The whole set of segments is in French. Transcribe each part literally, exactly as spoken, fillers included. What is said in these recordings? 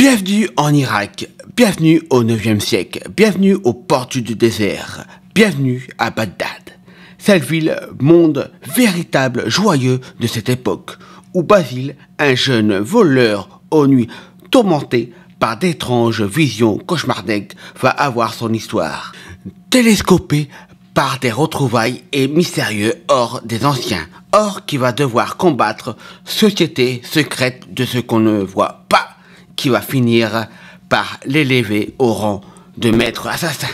Bienvenue en Irak, bienvenue au neuvième siècle, bienvenue aux portes du désert, bienvenue à Bagdad. Cette ville, monde véritable joyeux de cette époque, où Basile, un jeune voleur aux nuits tourmenté par d'étranges visions cauchemardesques, va avoir son histoire. Télescopé par des retrouvailles et mystérieux hors des anciens, or qui va devoir combattre société secrète de ce qu'on ne voit pas, qui va finir par l'élever au rang de maître assassin.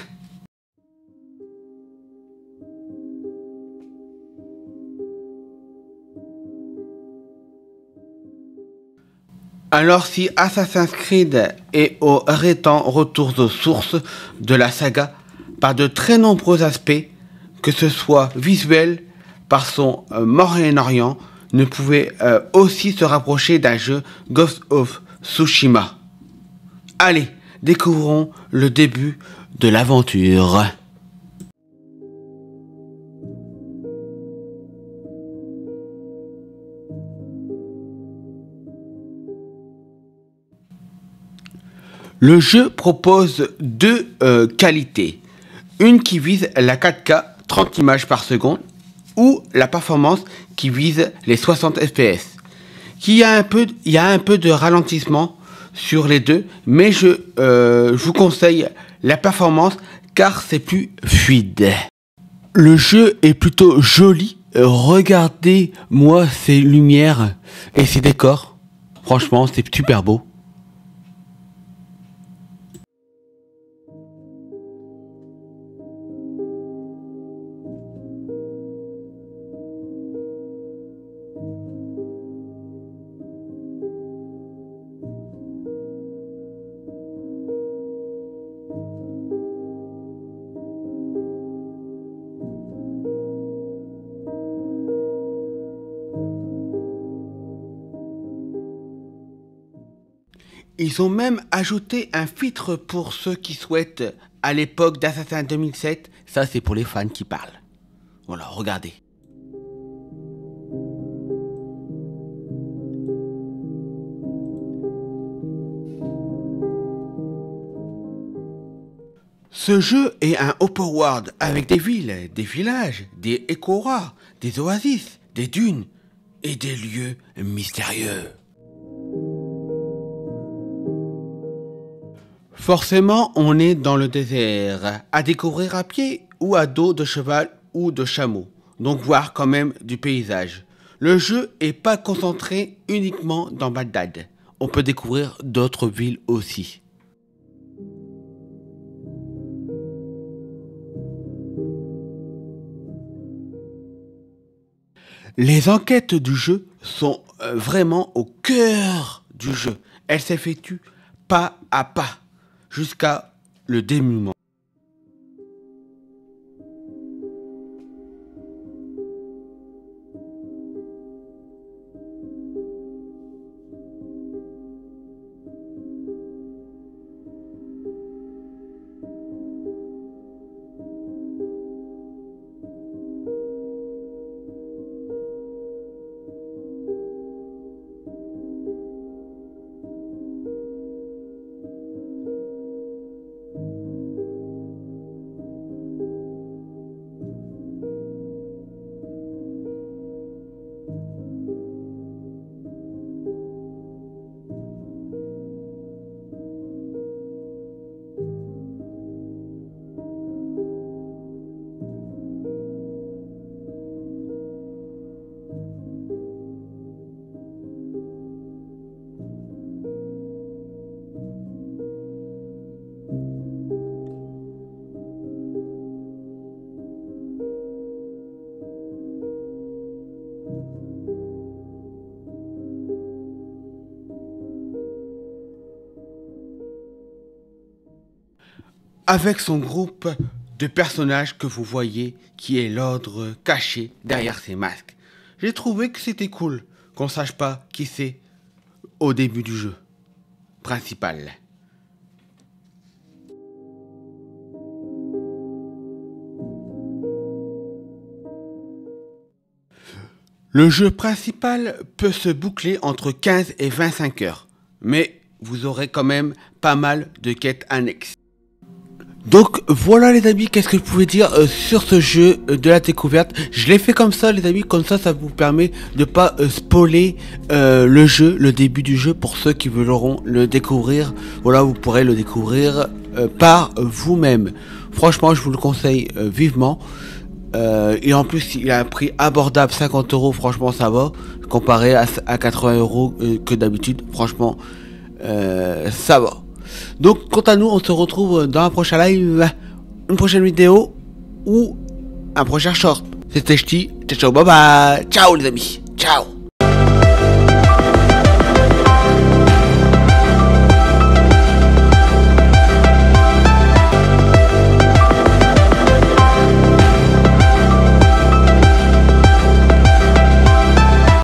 Alors si Assassin's Creed est au rétant retour aux sources de la saga par de très nombreux aspects, que ce soit visuel, par son euh, Moyen-Orient, ne pouvait euh, aussi se rapprocher d'un jeu Ghost of Tsushima. Allez, découvrons le début de l'aventure. Le jeu propose deux euh, qualités. Une qui vise la quatre K, trente images par seconde, ou la performance qui vise les soixante F P S. Il y a un peu, il y a un peu de ralentissement sur les deux, mais je, euh, je vous conseille la performance car c'est plus fluide. Le jeu est plutôt joli. Regardez-moi ces lumières et ces décors. Franchement, c'est super beau. Ils ont même ajouté un filtre pour ceux qui souhaitent, à l'époque d'Assassin deux mille sept, ça c'est pour les fans qui parlent. Voilà, regardez. Ce jeu est un open world avec des villes, des villages, des écoras, des oasis, des dunes et des lieux mystérieux. Forcément, on est dans le désert, à découvrir à pied ou à dos de cheval ou de chameau, donc voir quand même du paysage. Le jeu n'est pas concentré uniquement dans Bagdad, on peut découvrir d'autres villes aussi. Les enquêtes du jeu sont vraiment au cœur du jeu, elles s'effectuent pas à pas, jusqu'à le dénouement. Avec son groupe de personnages que vous voyez, qui est l'ordre caché derrière ces masques. J'ai trouvé que c'était cool qu'on sache pas qui c'est au début du jeu principal. Le jeu principal peut se boucler entre quinze et vingt-cinq heures, mais vous aurez quand même pas mal de quêtes annexes. Donc voilà les amis, qu'est-ce que je pouvais dire euh, sur ce jeu euh, de la découverte. Je l'ai fait comme ça les amis, comme ça ça vous permet de pas euh, spoiler euh, le jeu, le début du jeu pour ceux qui voudront le découvrir. Voilà, vous pourrez le découvrir euh, par vous-même. Franchement je vous le conseille euh, vivement. Euh, et en plus il a un prix abordable, cinquante euros, franchement ça va. Comparé à, à quatre-vingts euros euh, que d'habitude, franchement euh, ça va. Donc quant à nous, on se retrouve dans un prochain live, une prochaine vidéo ou un prochain short. C'était Ch'ti, ciao ciao, bye bye, ciao les amis, ciao.